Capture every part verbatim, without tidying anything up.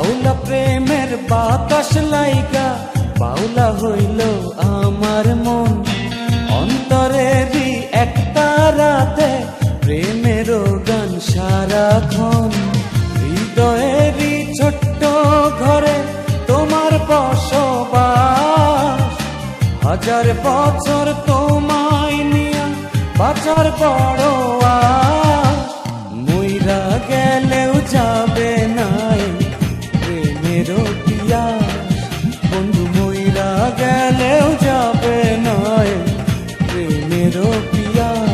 বাউলা প্রেমের বাতাস লাইগা বাউলা হইল আমার মন, অন্তরেরই একটা রাতে প্রেমের গান সারাক্ষণ। হৃদয়েরই ছোট্ট ঘরে তোমার বসবাস, হাজার বছর তোমায় নিয়া বাঁচার বড় আশ। মইরা গেলেও যাবে নাই প্রেমের পিয়াস, বন্ধু মইরা গেলেও যাবে নাই প্রেমের পিয়াস।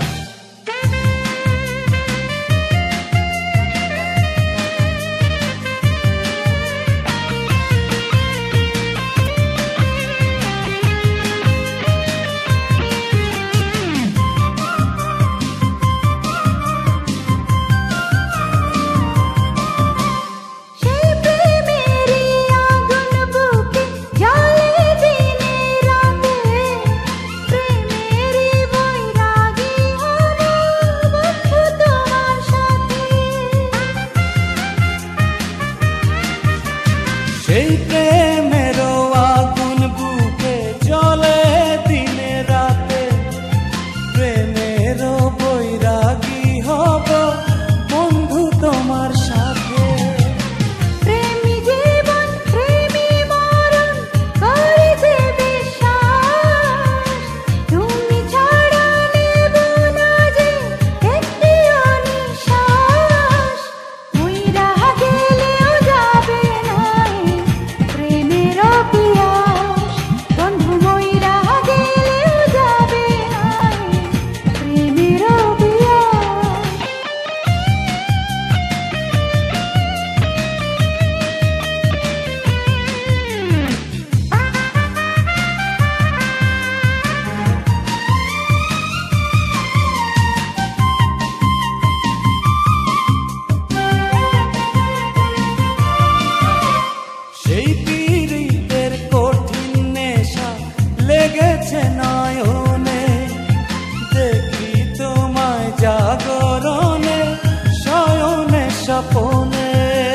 সেই প্রেমের আগুন বুকে জ্বলে দিনে রাতে, প্রেমের বৈরাগী হব বন্ধু তোমার সাথে। প্রেমী জীবন প্রেমী মরণ করে যে বিশ্বাস, তুমি ছাড়া নেব না যে একটিও নিঃশ্বাস। মইরা গেলেও যাবে নাই প্রেমের পিয়াস, বন্ধু মইরা গেলেও যাবে নাই প্রেমের পিয়াস। সেই পীড়িতের কঠিন নেশা লেগেছে নয়নে, দেখি তোমায় জাগরণে শয়নে স্বপনে।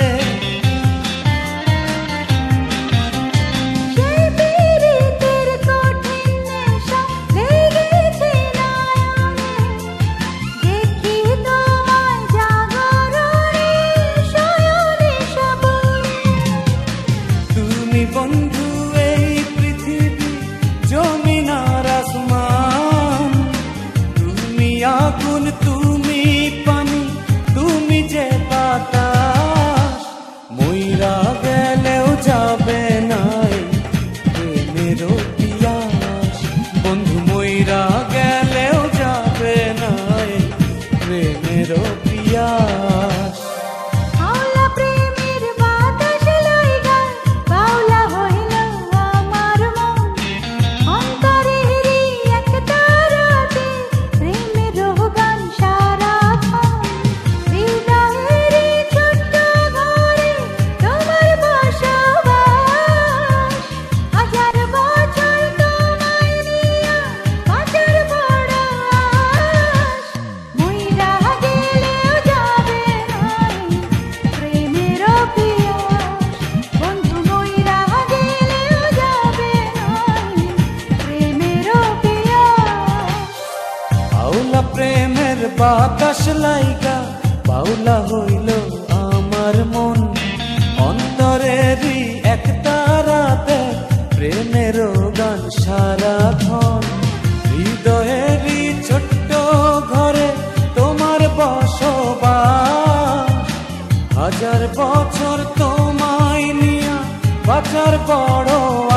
সেই পীড়িতের কঠিন নেশা লেগেছে নয়নে, দেখি তোমায় জাগরণে শয়নে স্বপনে। তুমি বন্ধু এই পৃথিবী জমিন আর আসমান, তুমি আগুন তুমি পানি তুমি যে বাতাস। মইরা গেলেও যাবে নাই প্রেমের পিয়াস, বন্ধু মইরা গেলেও যাবে নাই প্রেমের পিয়াস। বাউলা প্রেমের বাতাস লাইগা বাউলা হইল আমার মন, অন্তরেরই একটা রাতে প্রেমের গান সারাক্ষণ। হৃদয়েরই ছোট্ট ঘরে তোমার বসবাস, হাজার বছর তোমায় নিয়া বাঁচার বড় আশ। মইরা গেলেও যাবে নাই প্রেমের পিয়াস, বন্ধু মইরা গেলেও যাবে নাই প্রেমের পিয়াস। বাউলা প্রেমের বাতাস লাইগা বাউলা হইল আমার মন, অন্তরেরই একটা রাতে প্রেমের গান সারাক্ষণ। হৃদয়েরই ছোট্ট ঘরে তোমার বসবাস, হাজার বছর তোমায় নিয়া বাঁচার বড়